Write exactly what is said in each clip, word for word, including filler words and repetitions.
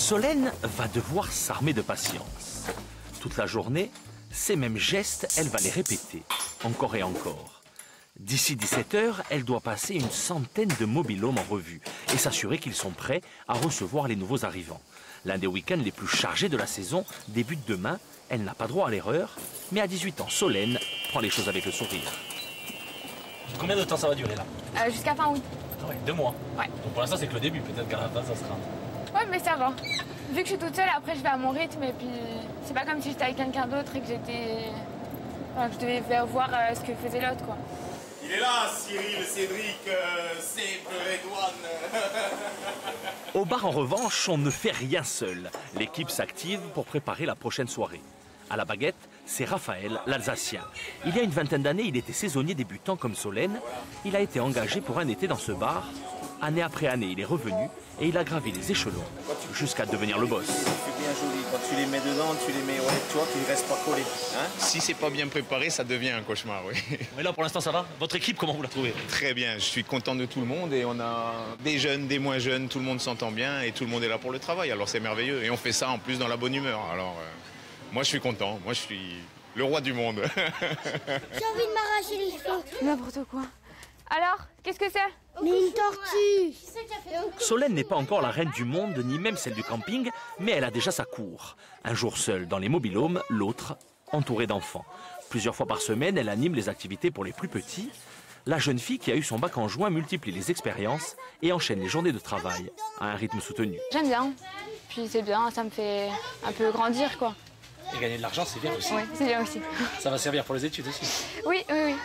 Solène va devoir s'armer de patience. Toute la journée, ces mêmes gestes, elle va les répéter, encore et encore. D'ici dix-sept heures, elle doit passer une centaine de mobil-homes en revue et s'assurer qu'ils sont prêts à recevoir les nouveaux arrivants. L'un des week-ends les plus chargés de la saison débute demain. Elle n'a pas droit à l'erreur, mais à dix-huit ans, Solène prend les choses avec le sourire. Combien de temps ça va durer là? euh, Jusqu'à fin août. Ah ouais, deux mois. Ouais. Donc pour l'instant c'est que le début, peut-être qu'à la fin ça sera... Ouais, mais ça va. Vu que je suis toute seule, après je vais à mon rythme et puis c'est pas comme si j'étais avec quelqu'un d'autre et que j'étais... Enfin, que je devais faire voir euh, ce que faisait l'autre, quoi. Il est là, Cyril, Cédric, euh, Sèvres, Redouane. Au bar, en revanche, on ne fait rien seul. L'équipe s'active pour préparer la prochaine soirée. À la baguette, c'est Raphaël, l'Alsacien. Il y a une vingtaine d'années, il était saisonnier débutant comme Solène. Il a été engagé pour un été dans ce bar. Année après année, il est revenu et il a gravé les échelons jusqu'à devenir le boss. C'est bien joli. Quand tu les mets dedans, tu les mets, ouais, tu vois, qu'ils ne restent pas collés. Hein, Si c'est pas bien préparé, ça devient un cauchemar, oui. Mais là pour l'instant ça va? Votre équipe, comment vous la trouvez? Très bien, je suis content de tout le monde et on a des jeunes, des moins jeunes, tout le monde s'entend bien et tout le monde est là pour le travail. Alors c'est merveilleux et on fait ça en plus dans la bonne humeur. Alors euh, moi je suis content, moi je suis le roi du monde. J'ai envie de m'arracher les cheveux. N'importe quoi. Alors, qu'est-ce que c'est? Mais une tortue. Solène n'est pas encore la reine du monde, ni même celle du camping, mais elle a déjà sa cour. Un jour seule dans les mobil-homes, l'autre entourée d'enfants. Plusieurs fois par semaine, elle anime les activités pour les plus petits. La jeune fille qui a eu son bac en juin multiplie les expériences et enchaîne les journées de travail à un rythme soutenu. J'aime bien. Puis c'est bien, ça me fait un peu grandir, quoi. Et gagner de l'argent c'est bien aussi. Oui, c'est bien aussi. Ça va servir pour les études aussi. Oui, oui, oui.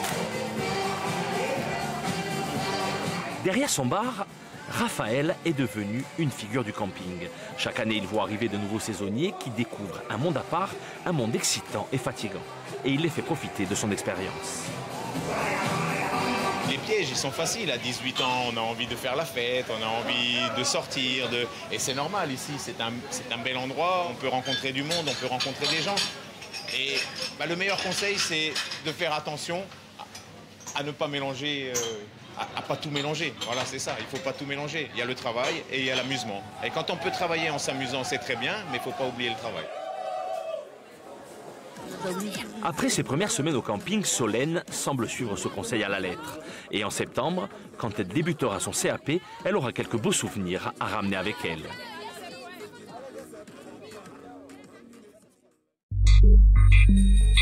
Derrière son bar, Raphaël est devenu une figure du camping. Chaque année, il voit arriver de nouveaux saisonniers qui découvrent un monde à part, un monde excitant et fatigant. Et il les fait profiter de son expérience. Les pièges, ils sont faciles. À dix-huit ans, on a envie de faire la fête, on a envie de sortir. De... Et c'est normal ici, c'est un, c'est un bel endroit. On peut rencontrer du monde, on peut rencontrer des gens. Et bah, le meilleur conseil, c'est de faire attention à, à ne pas mélanger... Euh, à, à pas tout mélanger. Voilà, c'est ça. Il faut pas tout mélanger. Il y a le travail et il y a l'amusement. Et quand on peut travailler en s'amusant, c'est très bien, mais il faut pas oublier le travail. Après ses premières semaines au camping, Solène semble suivre ce conseil à la lettre. Et en septembre, quand elle débutera son C A P, elle aura quelques beaux souvenirs à ramener avec elle. Thank you.